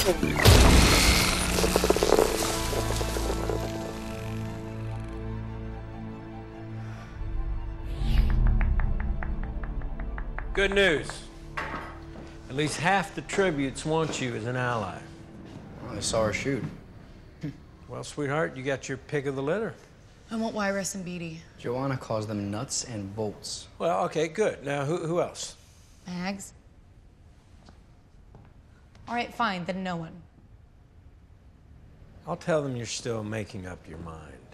Good news. At least half the tributes want you as an ally. Well, I saw her shoot. Well, sweetheart, you got your pick of the litter. I want Wyrus and Beatty. Joanna calls them nuts and bolts. Well, okay, good. Now, who else? Mags? All right, fine, then no one. I'll tell them you're still making up your mind.